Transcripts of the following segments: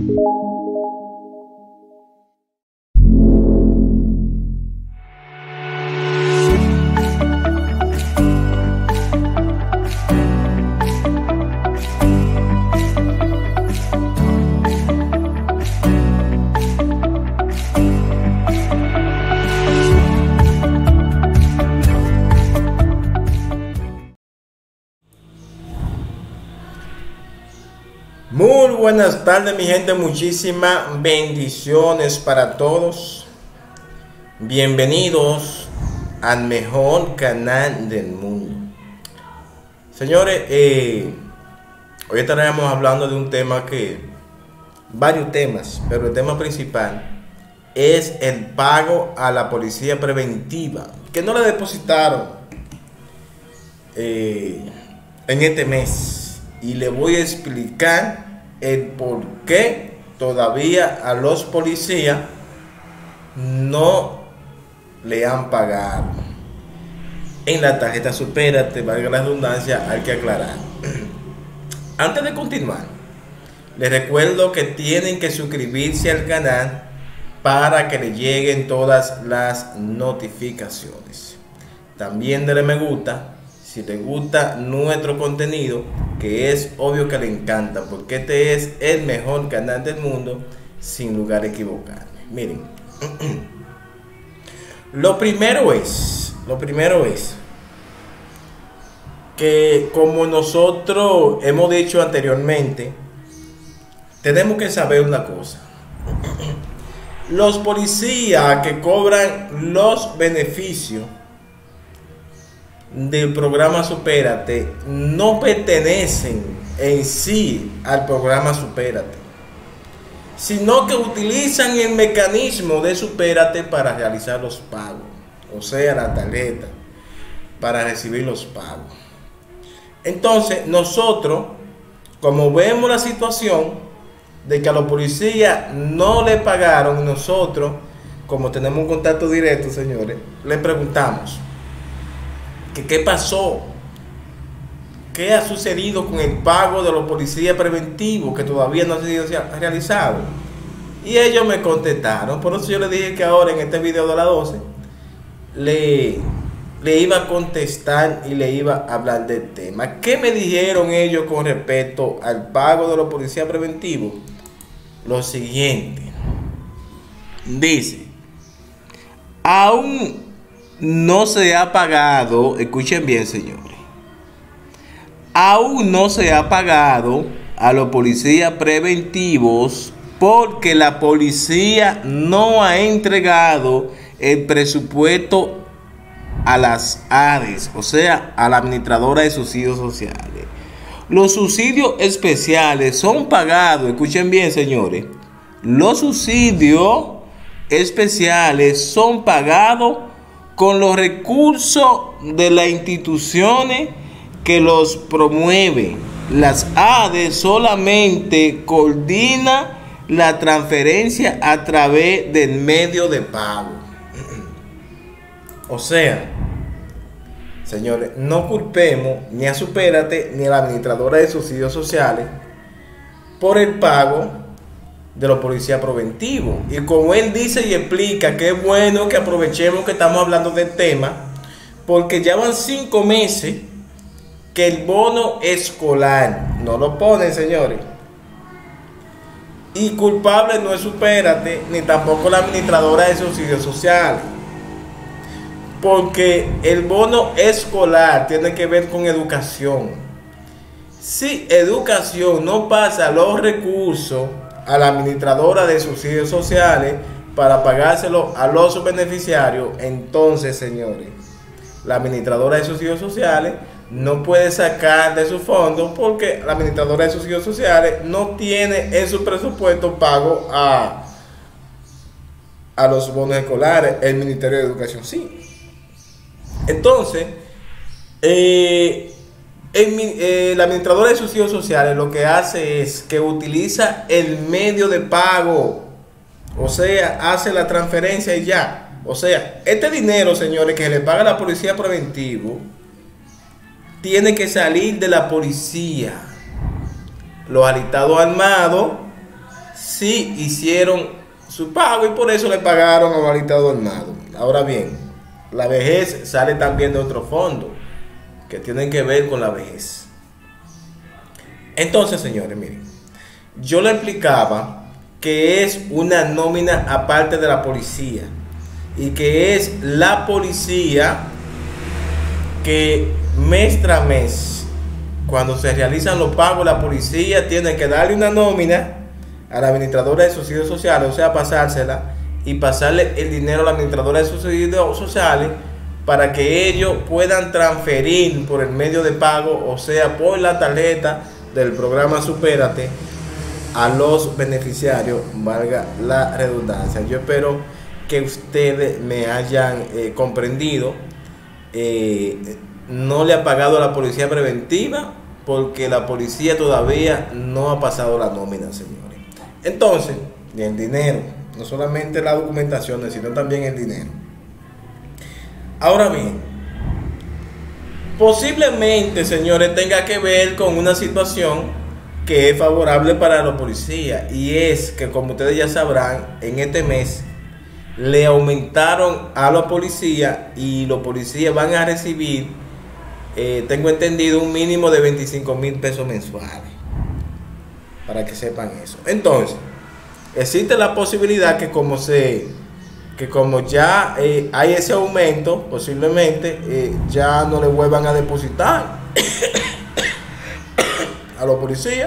Muy buenas tardes, mi gente, muchísimas bendiciones para todos. Bienvenidos al mejor canal del mundo. Señores, hoy estaremos hablando de un tema varios temas, pero el tema principal es el pago a la policía preventiva, que no le depositaron en este mes. Y le voy a explicar el por qué todavía a los policías no le han pagado. En la tarjeta Supérate, valga la redundancia, hay que aclarar. Antes de continuar, les recuerdo que tienen que suscribirse al canal para que le lleguen todas las notificaciones. También denle me gusta si les gusta nuestro contenido, que es obvio que le encanta, porque este es el mejor canal del mundo, sin lugar a equivocarme. Miren, lo primero es que, como nosotros hemos dicho anteriormente, tenemos que saber una cosa. Los policías que cobran los beneficios del programa Supérate no pertenecen en sí al programa Supérate, sino que utilizan el mecanismo de Supérate para realizar los pagos, o sea, la tarjeta, para recibir los pagos. Entonces, nosotros, como vemos la situación de que a los policías no le pagaron, nosotros, como tenemos un contacto directo, señores, le preguntamos que qué pasó, qué ha sucedido con el pago de los policías preventivos que todavía no ha sido realizado. Y ellos me contestaron. Por eso yo les dije que ahora en este video de las 12 le iba a contestar y le iba a hablar del tema. ¿Qué me dijeron ellos con respecto al pago de los policías preventivos? Lo siguiente. Dice: aún no se ha pagado, escuchen bien, señores, aún no se ha pagado a los policías preventivos porque la policía no ha entregado el presupuesto a las ADES, o sea, a la administradora de subsidios sociales. Los subsidios especiales son pagados, escuchen bien, señores, los subsidios especiales son pagados con los recursos de las instituciones que los promueven. Las ADES solamente coordina la transferencia a través del medio de pago. O sea, señores, no culpemos ni a Supérate ni a la administradora de subsidios sociales por el pago de los policías preventivos. Y como él dice y explica, que es bueno que aprovechemos que estamos hablando del tema, porque ya van 5 meses que el bono escolar no lo ponen, señores. Y culpable no es Supérate ni tampoco la administradora de subsidios sociales, porque el bono escolar tiene que ver con educación. Si educación no pasa los recursos a la administradora de subsidios sociales para pagárselo a los beneficiarios, entonces, señores, la administradora de subsidios sociales no puede sacar de su fondo, porque la administradora de subsidios sociales no tiene en su presupuesto pago a los bonos escolares. El Ministerio de Educación sí. Entonces, la administradora de subsidios sociales lo que hace es que utiliza el medio de pago, o sea, hace la transferencia y ya. O sea, este dinero, señores, que le paga la policía preventivo, tiene que salir de la policía. Los alistados armados sí hicieron su pago y por eso le pagaron a Marita Adornado. Ahora bien, la vejez sale también de otro fondo que tienen que ver con la vejez. Entonces, señores, miren, yo le explicaba que es una nómina aparte de la policía y que es la policía que mes tras mes, cuando se realizan los pagos, la policía tiene que darle una nómina a la administradora de subsidios sociales, o sea, pasársela y pasarle el dinero a la administradora de subsidios sociales para que ellos puedan transferir por el medio de pago, o sea, por la tarjeta del programa Supérate a los beneficiarios, valga la redundancia. Yo espero que ustedes me hayan comprendido. No le ha pagado a la policía preventiva porque la policía todavía no ha pasado la nómina, señores. Entonces, y el dinero, no solamente la documentación, sino también el dinero. Ahora bien, posiblemente, señores, tenga que ver con una situación que es favorable para los policías, y es que, como ustedes ya sabrán, en este mes le aumentaron a los policías y los policías van a recibir, tengo entendido, un mínimo de 25,000 pesos mensuales, para que sepan eso. Entonces, existe la posibilidad que como ya hay ese aumento, posiblemente ya no le vuelvan a depositar a los policías.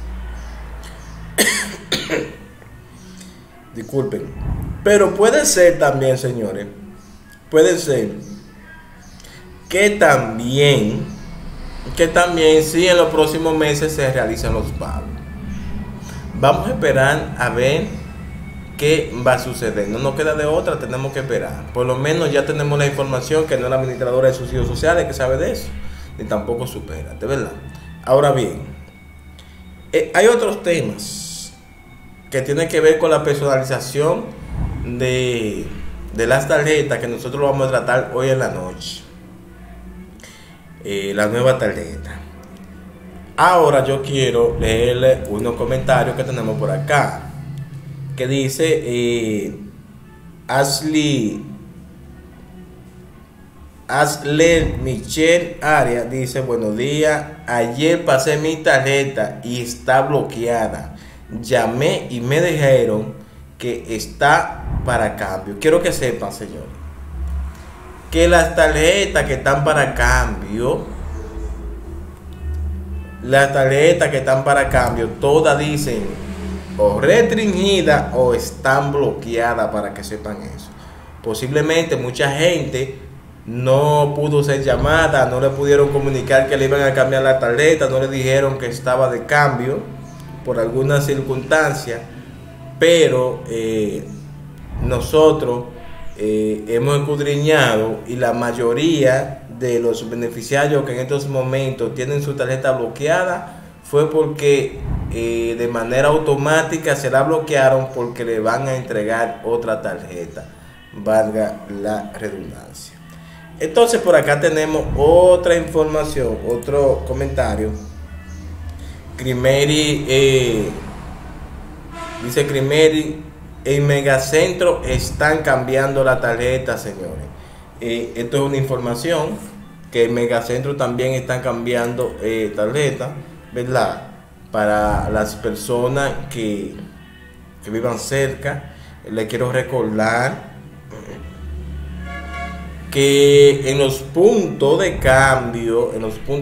Disculpen. Pero puede ser también, señores, puede ser que también sí, en los próximos meses se realizan los pagos. Vamos a esperar a ver qué va a suceder. No nos queda de otra, tenemos que esperar. Por lo menos ya tenemos la información, que no es la administradora de subsidios sociales que sabe de eso, ni tampoco supera, de verdad. Ahora bien, hay otros temas que tienen que ver con la personalización de las tarjetas, que nosotros lo vamos a tratar hoy en la noche. La nueva tarjeta. Ahora yo quiero leerle unos comentarios que tenemos por acá, que dice Ashley Michelle Arias, dice: buenos días, ayer pasé mi tarjeta y está bloqueada, llamé y me dijeron que está para cambio. Quiero que sepan, señores, que las tarjetas que están para cambio, todas dicen o restringidas o están bloqueadas, para que sepan eso. Posiblemente mucha gente no pudo ser llamada, no le pudieron comunicar que le iban a cambiar la tarjeta, no le dijeron que estaba de cambio por alguna circunstancia, pero nosotros hemos escudriñado, y la mayoría de los beneficiarios que en estos momentos tienen su tarjeta bloqueada fue porque de manera automática se la bloquearon porque le van a entregar otra tarjeta, valga la redundancia. Entonces, por acá tenemos otra información, otro comentario. Crimeri dice: Crimeri, en Megacentro están cambiando la tarjeta, señores. Esto es una información que en Megacentro también están cambiando tarjeta, ¿verdad? Para las personas que vivan cerca, les quiero recordar que en los puntos de cambio,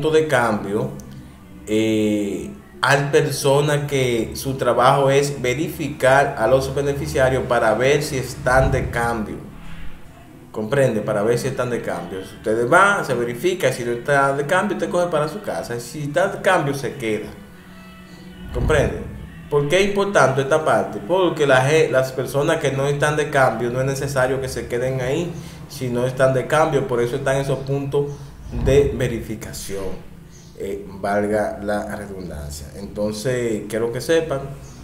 hay personas que su trabajo es verificar a los beneficiarios para ver si están de cambio. Comprende, para ver si están de cambio. Si ustedes van, se verifica, si no está de cambio, usted coge para su casa. Si está de cambio, se queda. Comprende. ¿Por qué es importante esta parte? Porque las personas que no están de cambio, no es necesario que se queden ahí si no están de cambio. Por eso están esos puntos de verificación, valga la redundancia. Entonces, quiero que sepan,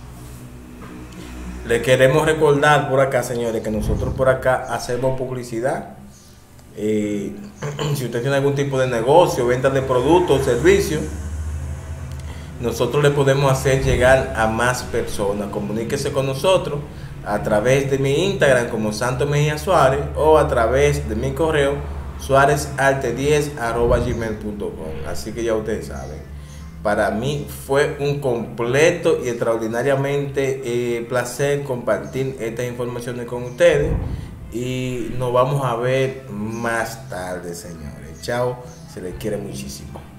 les queremos recordar por acá, señores, que nosotros por acá hacemos publicidad. Si usted tiene algún tipo de negocio, venta de productos, servicios, nosotros le podemos hacer llegar a más personas. Comuníquese con nosotros a través de mi Instagram como Santo Mejía Suárez o a través de mi correo suarezarte10@gmail.com. Así que ya ustedes saben. Para mí fue un completo y extraordinariamente placer compartir estas informaciones con ustedes. Y nos vamos a ver más tarde, señores. Chao, se les quiere muchísimo.